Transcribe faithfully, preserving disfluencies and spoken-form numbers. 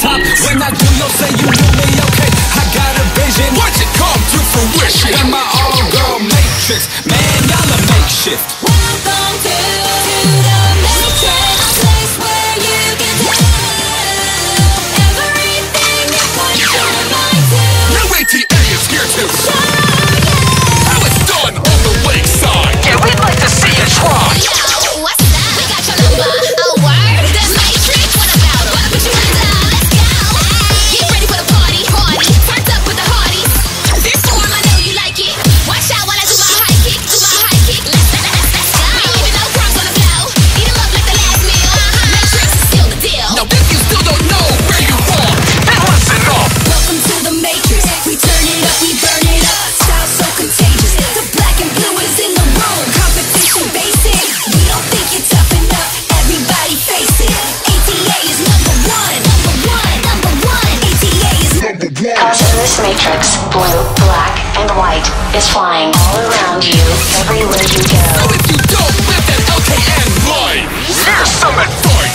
top. When I do, you'll say you knew me, okay? I got a vision, watch it come to fruition. In my all-girl matrix, man, y'all a makeshift. Welcome to, to the Matrix, a place where you can do everything you put your mind to. New A T A is here to Show you how it's done on the lakeside. Yeah, we'd like to see you try. Yo, what's up? We got your number. Oh, word? The Matrix? What about it? Put you under. Let's go. Get ready for the party. Party. Turned up with the hardies. This form, I know you like it. Watch out while I do my high kick. Do my high kick. Let's, let's, let's, let's go. We ain't leaving no crumbs on the floor. Eat 'em up like the last meal. Uh-huh. Matrix is still the deal. Now if you still don't know where you are, then listen up. Welcome to the Matrix. We turn it up, we burn it up. Style so contagious. The black and blue is in the room. Competition basic. We don't think you're tough enough. Everybody face it. A T A is number one. Number one. Number one. A T A is number one. Cause in this matrix, blue, black, and white is flying all around you, everywhere you So go. if you don't live that L K N life, here's some advice.